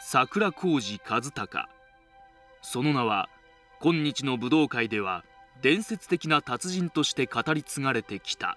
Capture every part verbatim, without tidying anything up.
桜小路和孝。その名は今日の武道界では伝説的な達人として語り継がれてきた。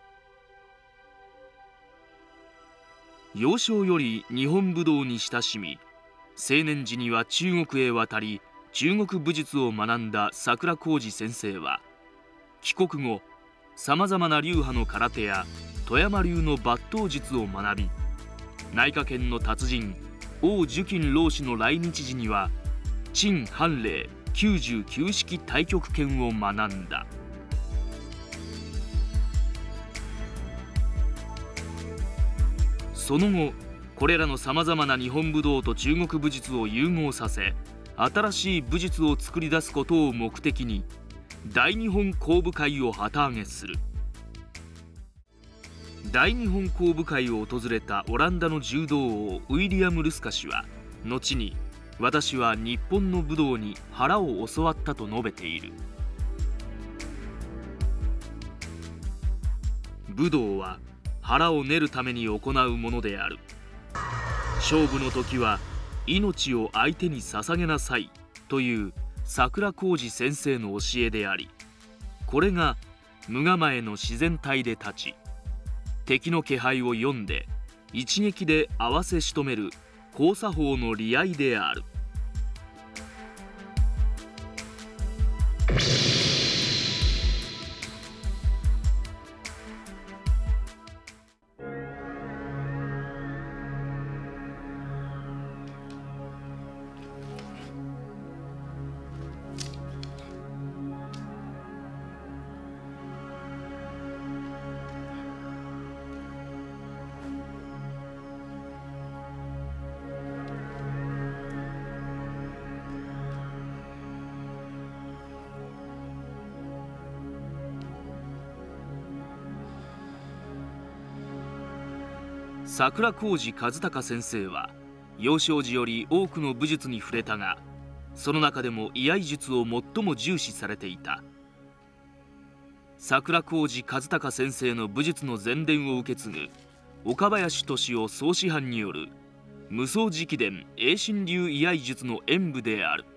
幼少より日本武道に親しみ、青年時には中国へ渡り中国武術を学んだ桜小路先生は、帰国後さまざまな流派の空手や富山流の抜刀術を学び、内科拳の達人王寿金老師の来日時には陳判例きゅうじゅうきゅう式太極拳を学んだ。その後これらのさまざまな日本武道と中国武術を融合させ、新しい武術を作り出すことを目的に大日本工部会を旗揚げする。大日本工部会を訪れたオランダの柔道王ウィリアム・ルスカ氏は後に、私は日本の武道に腹を教わったと述べている。武道は腹を練るために行うものである。勝負の時は命を相手に捧げなさいという桜小路先生の教えであり、これが無構えの自然体で立ち、敵の気配を読んで一撃で合わせ仕留める交差法の利合である。桜小路和孝先生は幼少時より多くの武術に触れたが、その中でも居合術を最も重視されていた。桜小路和孝先生の武術の前伝を受け継ぐ岡林俊夫総師範による無双直伝栄心流居合術の演武である。